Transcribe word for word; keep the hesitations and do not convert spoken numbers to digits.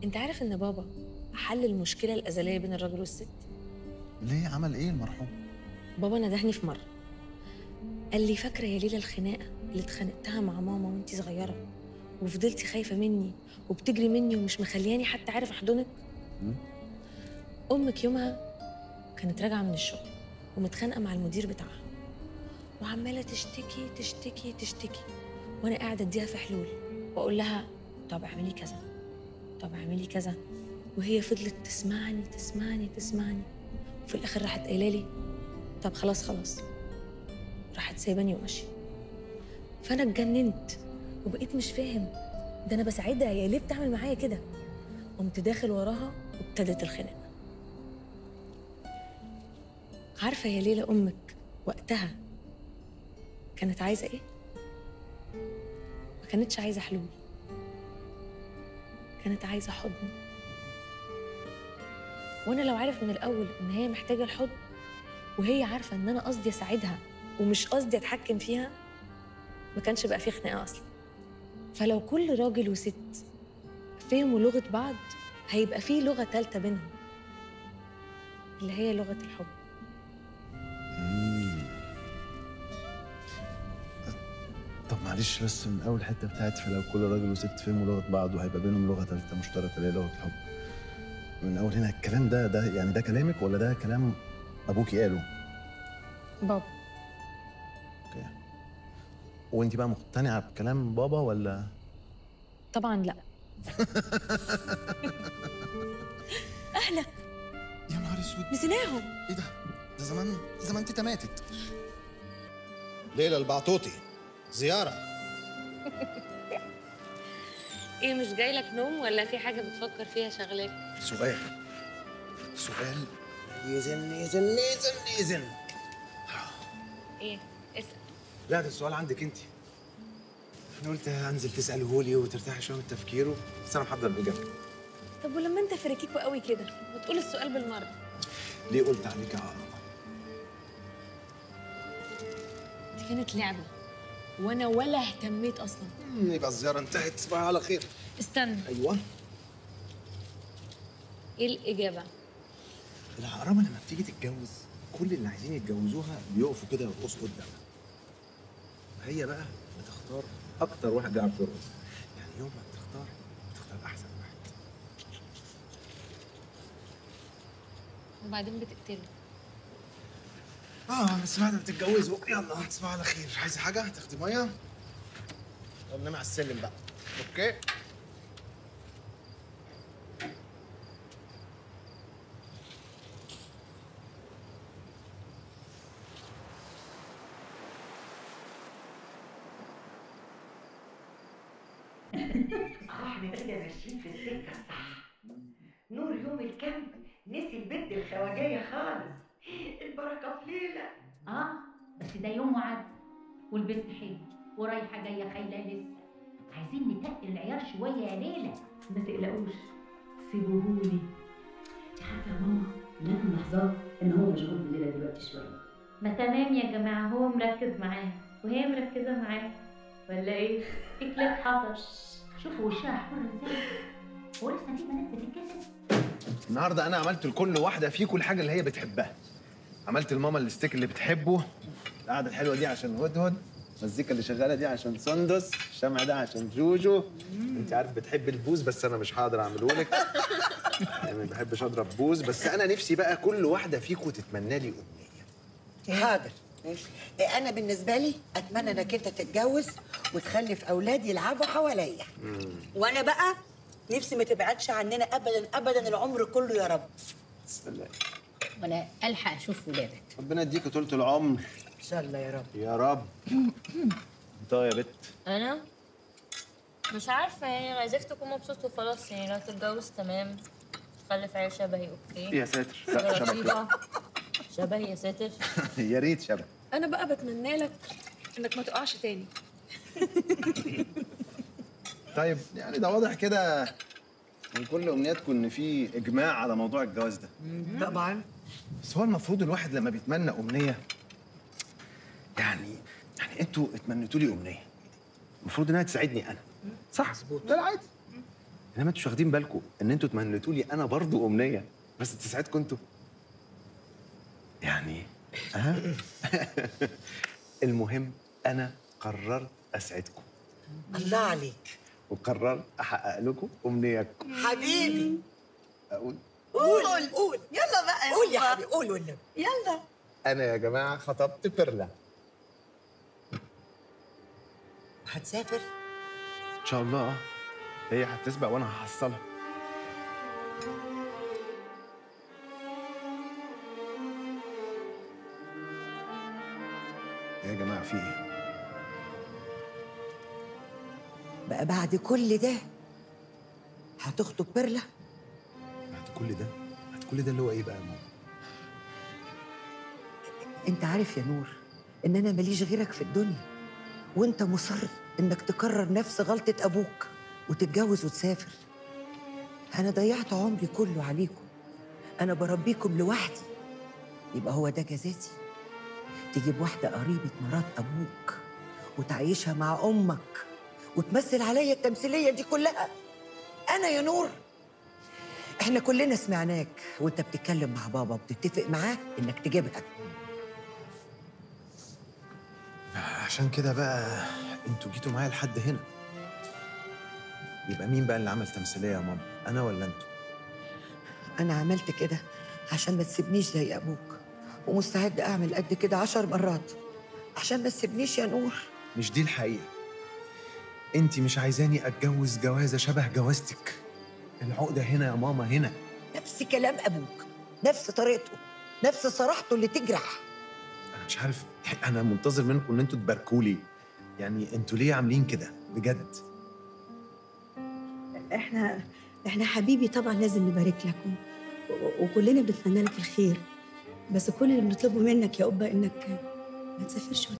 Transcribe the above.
انت عارف ان بابا حل المشكله الازليه بين الراجل والست؟ ليه؟ عمل ايه المرحوم؟ بابا ندهني في مره قال لي فاكره يا ليلى الخناقه اللي اتخانقتها مع ماما وانتي صغيره وفضلتي خايفه مني وبتجري مني ومش مخلياني حتى عارف احضنك؟ امك يومها كانت راجعه من الشغل ومتخانقه مع المدير بتاعها وعماله تشتكي تشتكي تشتكي، وانا قاعده اديها في حلول واقول لها طب اعملي كذا، طب اعملي كذا، وهي فضلت تسمعني تسمعني تسمعني، وفي الاخر راحت قايله لي طب خلاص خلاص، راحت سايباني وماشيه. فانا اتجننت وبقيت مش فاهم ده انا بساعدها، هي ليه بتعمل معايا كده؟ قمت داخل وراها وابتدت الخناقه. عارفه يا ليلى امك وقتها كانت عايزه ايه؟ ما كانتش عايزه حلول، كانت عايزه حضن. وانا لو عارف من الاول ان هي محتاجه الحضن وهي عارفه ان انا قصدي اساعدها ومش قصدي اتحكم فيها، ما كانش بقى في خناقه اصلا. فلو كل راجل وست فهموا لغه بعض هيبقى في لغه ثالثه بينهم اللي هي لغه الحب. طب معلش بس من اول حته بتاعت فلو كل راجل وست فهموا لغه بعض وهيبقى بينهم لغه ثالثه مشتركه اللي هي لغه الحب. من اول هنا الكلام ده ده يعني ده كلامك ولا ده كلام ابوكي قاله؟ بابا. اوكي. وانت بقى مقتنعه بكلام بابا ولا؟ طبعا لا. اهلك يا نهار اسود، نسيناهم. ايه ده؟ ده زمان زمان تيتا ماتت. ليلى البعطوطي زياره. ايه مش جاي لك نوم ولا في حاجه بتفكر فيها شغلاك؟ سؤال سؤال يزن يزن يزن يزن. ايه اسال. لا ده السؤال عندك انت. انا قلت انزل تساله لي وترتاحي شويه من تفكيره، بس انا محضر الاجابه. طب ولما انت فريكيكو قوي كده ما تقول السؤال بالمره؟ ليه قلت عليك يا عقرب؟ دي كانت لعبه وانا ولا اهتميت اصلا. يبقى الزياره انتهت، تصبحي على خير. استنى. ايوه. ايه الاجابه؟ العقربه لما بتيجي تتجوز كل اللي عايزين يتجوزوها بيقفوا كده ويرقصوا قدامها. هي بقى بتختار اكتر واحد بيعرف يرقص، يعني يوم ما بتختار بتختار احسن واحد. وبعدين بتقتله. اه بس بعد ما تتجوزوا يلا تصبحوا على خير. عايزه حاجه؟ تاخدي ميه؟ طب نامي على السلم بقى. اوكي. احنا كده ماشيين في السكه الصح. نور يوم الكامب نسي البنت الخواجيه خالص. البركه في ليله. اه بس ده يوم وعد والبنت حلوه ورايحه جايه خايله لسه. عايزين نتقل العيار شويه يا ليلى. ما تقلقوش سيبوهولي. انت عارفه يا ماما لازم لحظات ان هو مشغول بالليله دلوقتي شويه. ما تمام يا جماعه، هو مركز معاها وهي مركزه معاه ولا ايه؟ في كليب حصل. شوفوا وشها احمر ازاي. هو لسه في بنات بتتكسف؟ النهارده انا عملت لكل واحده فيكم الحاجه اللي هي بتحبها. عملت لماما الستيك اللي بتحبه، القعده الحلوه دي عشان هدهد، المزيكا اللي شغاله دي عشان سندس، الشمع ده عشان جوجو. انت عارف بتحب البوز بس انا مش هقدر اعمله لك. يعني ما بحبش اضرب بوز، بس انا نفسي بقى كل واحده فيكم تتمنى لي امنيه. حاضر ماشي. انا بالنسبه لي اتمنى انك انت تتجوز وتخلف اولاد يلعبوا حواليا. وانا بقى نفسي ما تبعدش عننا ابدا ابدا العمر كله يا رب. بسم الله. وانا الحق اشوف ولادك. ربنا يديك طولة العمر. ان شاء الله يا رب. يا رب. انت يا بت. انا مش عارفه يعني عايزاك تكون مبسوط وخلاص، يعني لو تتجوز تمام، تخلف عيال شبهي اوكي. يا ساتر لا شبك لا. شبهي يا ساتر. يا ريت شبه. انا بقى بتمنى لك انك ما تقعش تاني. طيب يعني ده واضح كده من كل امنياتكم ان في اجماع على موضوع الجواز ده. طبعا. بس هو المفروض الواحد لما بيتمنى امنيه يعني يعني انتوا اتمنيتوا لي امنيه المفروض انها تساعدني انا، صح؟ مظبوط. ده العادي. انما انتوا مش واخدين بالكم ان انتوا تمنيتوا لي انا برضو امنيه بس تسعدكم انتوا. يعني ها المهم انا قررت اسعدكم الله عليك وقررت احقق لكم امنياتكم. حبيبي. اقول قول قول يلا بقى قول يا حبيبي قول والنبي يلا. انا يا جماعه خطبت بيرلا. هتسافر؟ ان شاء الله. اه هي هتسبق وانا هحصلها. يا جماعه في ايه؟ بقى بعد كل ده هتخطب بيرلا؟ بعد كل ده بعد كل ده اللي هو ايه بقى يا ماما؟ انت عارف يا نور ان انا ماليش غيرك في الدنيا، وانت مصر انك تكرر نفس غلطة ابوك وتتجوز وتسافر. انا ضيعت عمري كله عليكم، انا بربيكم لوحدي، يبقى هو ده جزاتي؟ تجيب واحدة قريبة مرات ابوك وتعيشها مع امك وتمثل عليا التمثيلية دي كلها؟ انا يا نور احنا كلنا سمعناك وانت بتتكلم مع بابا وبتتفق معاه انك تجيبها. عشان كده بقى انتوا جيتوا معايا لحد هنا. يبقى مين بقى اللي عمل تمثيليه يا ماما؟ انا ولا انتوا؟ انا عملت كده عشان ما تسيبنيش زي ابوك، ومستعد اعمل قد كده عشر مرات عشان ما تسيبنيش يا نور. مش دي الحقيقه. انت مش عايزاني اتجوز جوازه شبه جوازتك. العقده هنا يا ماما، هنا. نفس كلام ابوك، نفس طريقته، نفس صراحته اللي تجرح. انا مش عارف، انا منتظر منكم ان انتوا تباركوا لي. يعني انتوا ليه عاملين كده بجد؟ احنا احنا حبيبي طبعا لازم نبارك لك و- وكلنا بنتمنى لك الخير، بس كل اللي بنطلبه منك يا أبا انك ما تسافرش